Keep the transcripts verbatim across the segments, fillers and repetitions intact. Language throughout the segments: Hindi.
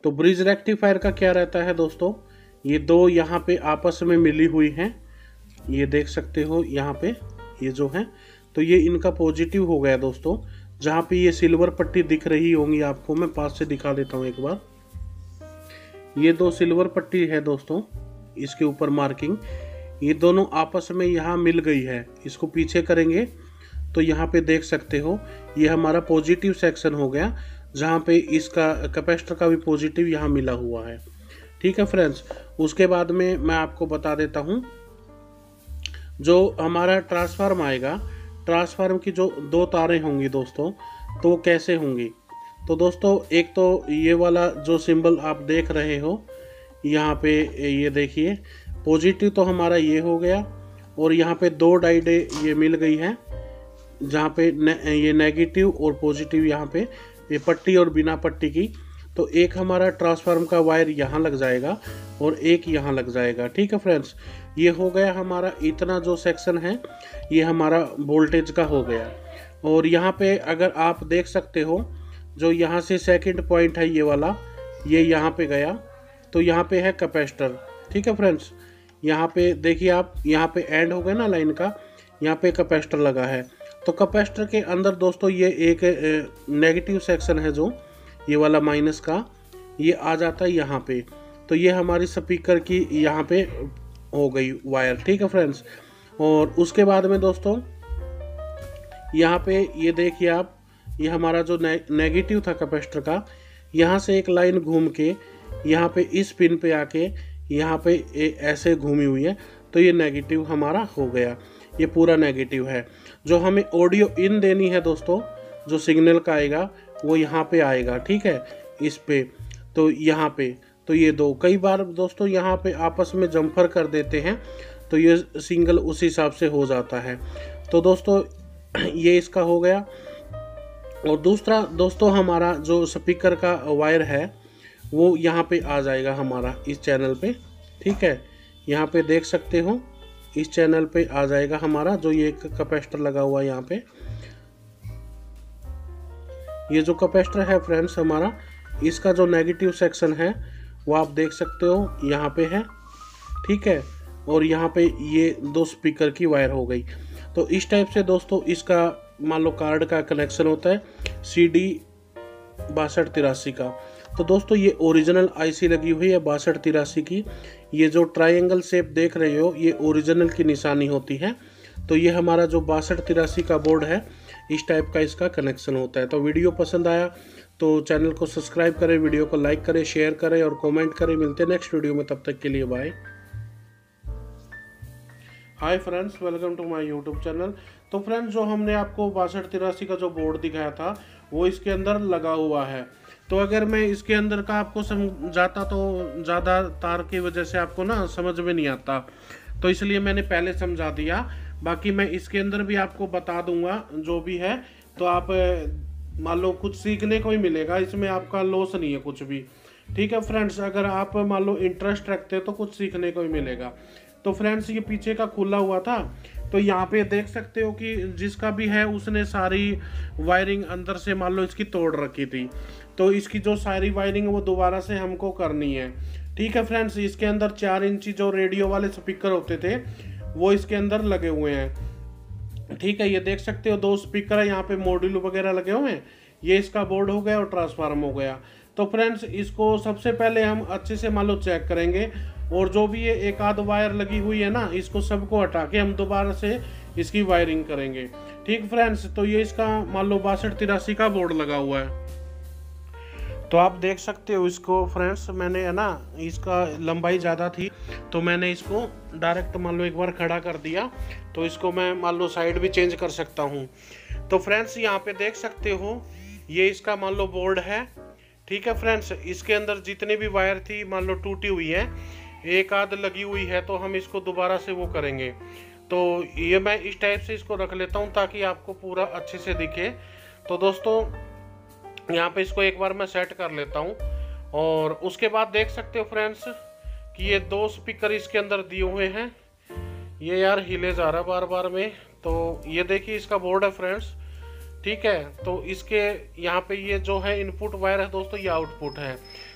तो ब्रिज रेक्टिफायर का क्या रहता है दोस्तों, ये दो यहाँ पे आपस में मिली हुई हैं, ये देख सकते हो यहाँ पे ये जो है, तो ये इनका पॉजिटिव हो गया दोस्तों। जहाँ पे ये सिल्वर पट्टी दिख रही होंगी आपको, मैं पास से दिखा देता हूँ एक बार। ये दो सिल्वर पट्टी है दोस्तों, इसके ऊपर मार्किंग, ये दोनों आपस में यहाँ मिल गई है। इसको पीछे करेंगे तो यहाँ पे देख सकते हो ये हमारा पॉजिटिव सेक्शन हो गया, जहाँ पे इसका कैपेसिटर का भी पॉजिटिव यहाँ मिला हुआ है। ठीक है फ्रेंड्स, उसके बाद में मैं आपको बता देता हूँ जो हमारा ट्रांसफार्म आएगा, ट्रांसफार्म की जो दो तारें होंगी दोस्तों, तो वो कैसे होंगी। तो दोस्तों एक तो ये वाला जो सिंबल आप देख रहे हो यहाँ पे, ये देखिए पॉजिटिव तो हमारा ये हो गया, और यहाँ पे दो डाइडे ये मिल गई है, जहाँ पे ने, ये नेगेटिव और पॉजिटिव यहाँ पे ये पट्टी और बिना पट्टी की। तो एक हमारा ट्रांसफार्म का वायर यहाँ लग जाएगा और एक यहाँ लग जाएगा। ठीक है फ्रेंड्स, ये हो गया हमारा इतना जो सेक्शन है, ये हमारा वोल्टेज का हो गया। और यहाँ पे अगर आप देख सकते हो जो यहाँ से सेकंड पॉइंट है ये वाला, ये यहाँ पे गया, तो यहाँ पे है कैपेसिटर। ठीक है फ्रेंड्स, यहाँ पे देखिए आप, यहाँ पे एंड हो गया ना लाइन का, यहाँ पे कैपेसिटर लगा है। तो कैपेसिटर के अंदर दोस्तों ये एक नेगेटिव सेक्शन है जो ये वाला माइनस का, ये आ जाता है यहाँ पे। तो ये हमारी स्पीकर की यहाँ पे हो गई वायर। ठीक है फ्रेंड्स, और उसके बाद में दोस्तों यहाँ पे ये देखिए आप, ये हमारा जो ने, नेगेटिव था कैपेसिटर का, यहाँ से एक लाइन घूम के यहाँ पे इस पिन पे आके यहाँ पे ऐसे घूमी हुई है, तो ये नेगेटिव हमारा हो गया, ये पूरा नेगेटिव है। जो हमें ऑडियो इन देनी है दोस्तों, जो सिग्नल का आएगा वो यहाँ पे आएगा। ठीक है, इस पे, तो यहाँ पे, तो ये दो कई बार दोस्तों यहाँ पे आपस में जम्फर कर देते हैं, तो ये सिंगल उस हिसाब से हो जाता है। तो दोस्तों ये इसका हो गया। और दूसरा दोस्तों हमारा जो स्पीकर का वायर है वो यहाँ पे आ जाएगा हमारा इस चैनल पे। ठीक है, यहाँ पे देख सकते हो इस चैनल पे आ जाएगा हमारा जो ये कैपेसिटर लगा हुआ है यहाँ पे। ये जो कैपेसिटर है फ्रेंड्स हमारा, इसका जो नेगेटिव सेक्शन है वो आप देख सकते हो यहाँ पे है। ठीक है, और यहाँ पे ये दो स्पीकर की वायर हो गई। तो इस टाइप से दोस्तों इसका मान लो कार्ड का कनेक्शन होता है सी डी बासठ तिरासी का। तो दोस्तों ये ओरिजिनल आईसी लगी हुई है बासठ तिरासी की। ये जो ट्रायंगल शेप देख रहे हो ये ओरिजिनल की निशानी होती है। तो ये हमारा जो बासठ तिरासी का बोर्ड है, इस टाइप का इसका कनेक्शन होता है। तो वीडियो पसंद आया तो चैनल को सब्सक्राइब करें, वीडियो को लाइक करें, शेयर करें और कमेंट करें। मिलते हैं नेक्स्ट वीडियो में, तब तक के लिए bye. Hi friends, welcome to my YouTube channel. तो फ्रेंड्स जो हमने आपको बासठ तिरासी का जो बोर्ड दिखाया था वो इसके अंदर लगा हुआ है। तो अगर मैं इसके अंदर का आपको समझाता तो ज़्यादा तार की वजह से आपको ना समझ में नहीं आता, तो इसलिए मैंने पहले समझा दिया। बाकी मैं इसके अंदर भी आपको बता दूंगा जो भी है, तो आप मान लो कुछ सीखने को ही मिलेगा, इसमें आपका लॉस नहीं है कुछ भी। ठीक है फ्रेंड्स, अगर आप मान लो इंटरेस्ट रखते तो कुछ सीखने को ही मिलेगा। तो फ्रेंड्स ये पीछे का खुला हुआ था, तो यहाँ पे देख सकते हो कि जिसका भी है उसने सारी वायरिंग अंदर से मान लो इसकी तोड़ रखी थी। तो इसकी जो सारी वायरिंग वो दोबारा से हमको करनी है। ठीक है फ्रेंड्स, इसके अंदर चार इंची जो रेडियो वाले स्पीकर होते थे वो इसके अंदर लगे हुए हैं। ठीक है, ये देख सकते हो दो स्पीकर है, यहाँ पे मॉड्यूल वगैरह लगे हुए हैं। ये इसका बोर्ड हो गया और ट्रांसफार्म हो गया। तो फ्रेंड्स इसको सबसे पहले हम अच्छे से मान लो चेक करेंगे, और जो भी ये एक आध वायर लगी हुई है ना, इसको सबको हटा के हम दोबारा से इसकी वायरिंग करेंगे। ठीक फ्रेंड्स, तो ये इसका मान लो बासठ तिरासी का बोर्ड लगा हुआ है। तो आप देख सकते हो इसको फ्रेंड्स, मैंने है ना इसका लंबाई ज़्यादा थी तो मैंने इसको डायरेक्ट मान लो एक बार खड़ा कर दिया। तो इसको मैं मान लो साइड भी चेंज कर सकता हूँ। तो फ्रेंड्स यहाँ पे देख सकते हो ये इसका मान लो बोर्ड है। ठीक है फ्रेंड्स, इसके अंदर जितनी भी वायर थी मान लो टूटी हुई है, एक आध लगी हुई है, तो हम इसको दोबारा से वो करेंगे। तो ये मैं इस टाइप से इसको रख लेता हूँ ताकि आपको पूरा अच्छे से दिखे। तो दोस्तों यहाँ पे इसको एक बार मैं सेट कर लेता हूँ, और उसके बाद देख सकते हो फ्रेंड्स कि ये दो स्पीकर इसके अंदर दिए हुए हैं। ये यार हिले जा रहा है बार बार में। तो ये देखिए इसका बोर्ड है फ्रेंड्स। ठीक है, तो इसके यहाँ पे ये जो है इनपुट वायर है दोस्तों, ये आउटपुट है।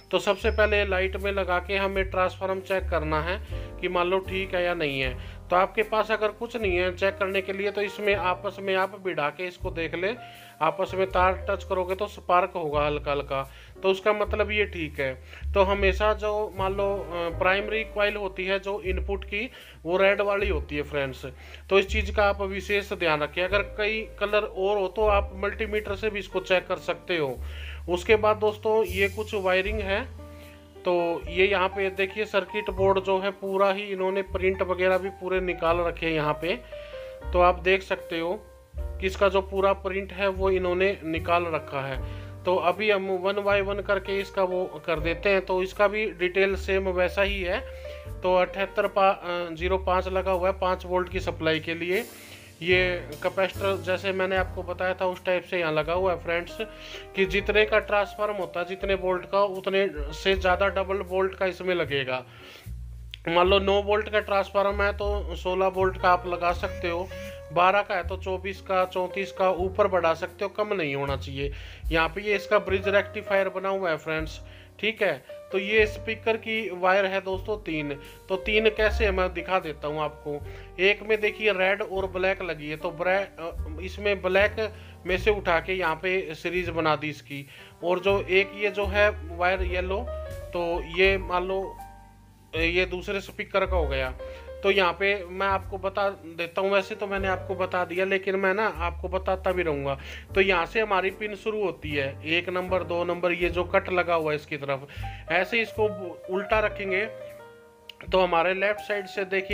तो सबसे पहले लाइट में लगा के हमें ट्रांसफार्मर चेक करना है कि मान लो ठीक है या नहीं है। तो आपके पास अगर कुछ नहीं है चेक करने के लिए तो इसमें आपस में आप भिड़ा के इसको देख ले, आपस में तार टच करोगे तो स्पार्क होगा हल्का हल्का, तो उसका मतलब ये ठीक है। तो हमेशा जो मान लो प्राइमरी कॉइल होती है जो इनपुट की, वो रेड वाली होती है फ्रेंड्स। तो इस चीज़ का आप विशेष ध्यान रखिए। अगर कई कलर और हो तो आप मल्टीमीटर से भी इसको चेक कर सकते हो। उसके बाद दोस्तों ये कुछ वायरिंग है, तो ये यहाँ पे देखिए सर्किट बोर्ड जो है पूरा ही इन्होंने प्रिंट वगैरह भी पूरे निकाल रखे हैं यहाँ पे। तो आप देख सकते हो कि इसका जो पूरा प्रिंट है वो इन्होंने निकाल रखा है। तो अभी हम वन बाय वन करके इसका वो कर देते हैं। तो इसका भी डिटेल सेम वैसा ही है। तो अठहत्तर पा जीरो पाँच लगा हुआ है पाँच वोल्ट की सप्लाई के लिए। ये कैपेसिटर जैसे मैंने आपको बताया था उस टाइप से यहाँ लगा हुआ है फ्रेंड्स, कि जितने का ट्रांसफार्म होता है जितने वोल्ट का उतने से ज़्यादा डबल वोल्ट का इसमें लगेगा। मान लो नौ वोल्ट का ट्रांसफार्म है तो सोलह वोल्ट का आप लगा सकते हो, बारह का है तो चौबीस का चौंतीस का ऊपर बढ़ा सकते हो, कम नहीं होना चाहिए। यहाँ पे ये इसका ब्रिज रेक्टिफायर बना हुआ है फ्रेंड्स, ठीक है। तो ये स्पीकर की वायर है दोस्तों तीन। तो तीन कैसे है मैं दिखा देता हूँ आपको। एक में देखिए रेड और ब्लैक लगी है, तो ब्लैक इसमें ब्लैक में से उठा के यहाँ पे सीरीज बना दी इसकी। और जो एक ये जो है वायर येलो, तो ये मान लो ये दूसरे स्पीकर का हो गया। तो यहाँ पे मैं आपको बता देता हूँ, वैसे तो मैंने आपको बता दिया लेकिन मैं ना आपको बताता भी रहूँगा। तो यहाँ से हमारी पिन शुरू होती है, एक नंबर दो नंबर, ये जो कट लगा हुआ है इसकी तरफ। ऐसे इसको उल्टा रखेंगे तो हमारे लेफ्ट साइड से देखिए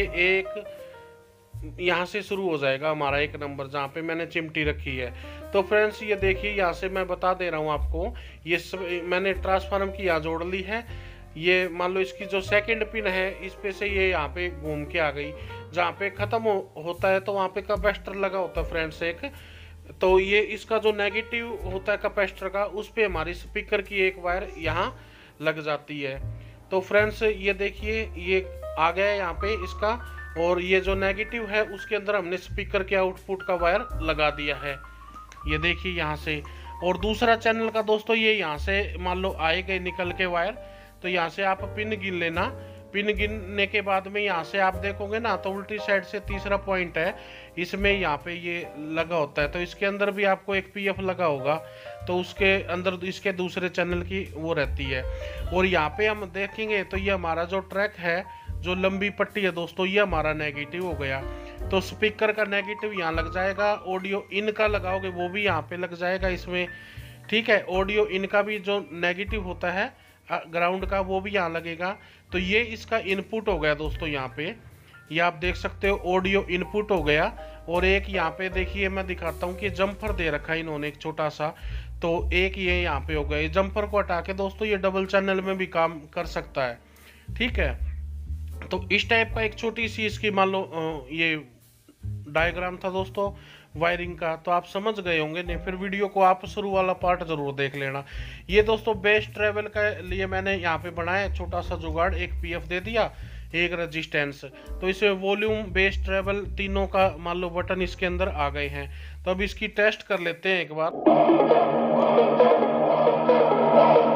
एक यहाँ से शुरू हो जाएगा हमारा एक नंबर जहाँ पे मैंने चिमटी रखी है। तो फ्रेंड्स ये देखिए यहाँ से मैं बता दे रहा हूँ आपको, ये सब मैंने ट्रांसफार्मर की यहाँ जोड़ ली है। ये मान लो इसकी जो सेकंड पिन है इस पे से ये यहाँ पे घूम के आ गई, जहाँ पे ख़त्म हो, होता है तो वहाँ पे कैपेसिटर लगा होता है फ्रेंड्स एक। तो ये इसका जो नेगेटिव होता है कैपेसिटर का, उस पे हमारी स्पीकर की एक वायर यहाँ लग जाती है। तो फ्रेंड्स ये देखिए ये आ गया है यहाँ पे इसका, और ये जो नेगेटिव है उसके अंदर हमने स्पीकर के आउटपुट का वायर लगा दिया है, ये देखिए यहाँ से। और दूसरा चैनल का दोस्तों ये यहाँ से मान लो आए गए निकल के वायर, तो यहाँ से आप पिन गिन लेना। पिन गिनने के बाद में यहाँ से आप देखोगे ना तो उल्टी साइड से तीसरा पॉइंट है, इसमें यहाँ पे ये लगा होता है। तो इसके अंदर भी आपको एक पीएफ लगा होगा, तो उसके अंदर इसके दूसरे चैनल की वो रहती है। और यहाँ पे हम देखेंगे तो ये हमारा जो ट्रैक है, जो लंबी पट्टी है दोस्तों, ये हमारा नेगेटिव हो गया। तो स्पीकर का नेगेटिव यहाँ लग जाएगा, ऑडियो इन का लगाओगे वो भी यहाँ पे लग जाएगा इसमें, ठीक है। ऑडियो इन का भी जो नेगेटिव होता है ग्राउंड का वो भी यहाँ लगेगा। तो ये इसका इनपुट हो गया दोस्तों, यहाँ पे ये आप देख सकते हो ऑडियो इनपुट हो गया। और एक यहाँ पे देखिए मैं दिखाता हूँ कि जंपर दे रखा है इन्होंने एक छोटा सा, तो एक ये यहाँ पे हो गया। ये जंपर को हटा के दोस्तों ये डबल चैनल में भी काम कर सकता है, ठीक है। तो इस टाइप का एक छोटी सी इसकी मान लो ये डायग्राम था दोस्तों वायरिंग का। तो आप समझ गए होंगे, नहीं फिर वीडियो को आप शुरू वाला पार्ट जरूर देख लेना। ये दोस्तों बेस ट्रेवल के लिए मैंने यहाँ पे बनाया छोटा सा जुगाड़, एक पीएफ दे दिया, एक रेजिस्टेंस। तो इसमें वॉल्यूम बेस ट्रेवल तीनों का मान लो बटन इसके अंदर आ गए हैं। तो अब इसकी टेस्ट कर लेते हैं एक बार।